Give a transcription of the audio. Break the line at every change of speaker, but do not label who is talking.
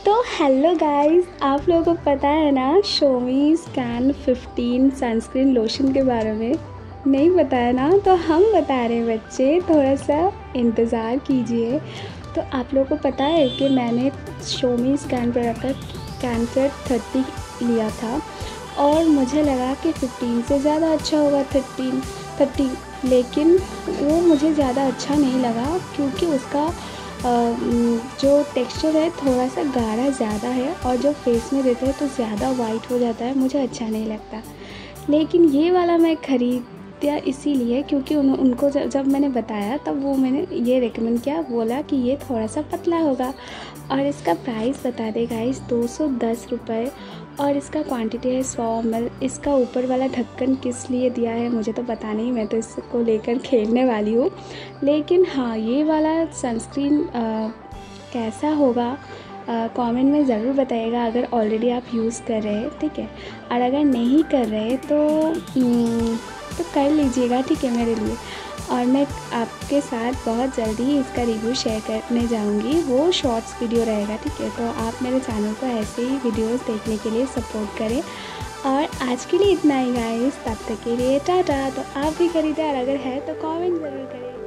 तो hello guys, आप लोगों को पता है ना शोमी स्कैन 15 सनस्क्रीन लोशन के बारे में? नहीं पता है ना, तो हम बता रहे हैं बच्चे, थोड़ा सा इंतज़ार कीजिए। तो आप लोगों को पता है कि मैंने शोमी स्कैन प्रोडक्ट का कैनफेड 30 लिया था और मुझे लगा कि 15 से ज़्यादा अच्छा होगा 30, लेकिन वो मुझे ज़्यादा अच्छा नहीं लगा क्योंकि उसका जो टेक्सचर है थोड़ा सा गाढ़ा ज़्यादा है और जो फेस में देते हैं तो ज़्यादा वाइट हो जाता है, मुझे अच्छा नहीं लगता। लेकिन ये वाला मैं ख़रीदा इसीलिए क्योंकि उनको जब मैंने बताया तब वो मैंने ये रेकमेंड किया, बोला कि ये थोड़ा सा पतला होगा। और इसका प्राइस बता दे गाइस, 210 रुपये और इसका क्वांटिटी है 100 ml। इसका ऊपर वाला ढक्कन किस लिए दिया है मुझे तो पता नहीं, मैं तो इसको लेकर खेलने वाली हूँ। लेकिन हाँ, ये वाला सनस्क्रीन कैसा होगा कमेंट में ज़रूर बताइएगा अगर ऑलरेडी आप यूज़ कर रहे हैं, ठीक है। और अगर नहीं कर रहे तो कर लीजिएगा, ठीक है, मेरे लिए। और मैं आपके साथ बहुत जल्दी इसका रिव्यू शेयर करने जाऊंगी, वो शॉर्ट्स वीडियो रहेगा, ठीक है। तो आप मेरे चैनल को ऐसे ही वीडियोस देखने के लिए सपोर्ट करें। और आज के लिए इतना ही गाइस, तब तक के लिए टाटा। तो आप भी खरीदें और अगर है तो कमेंट ज़रूर करें।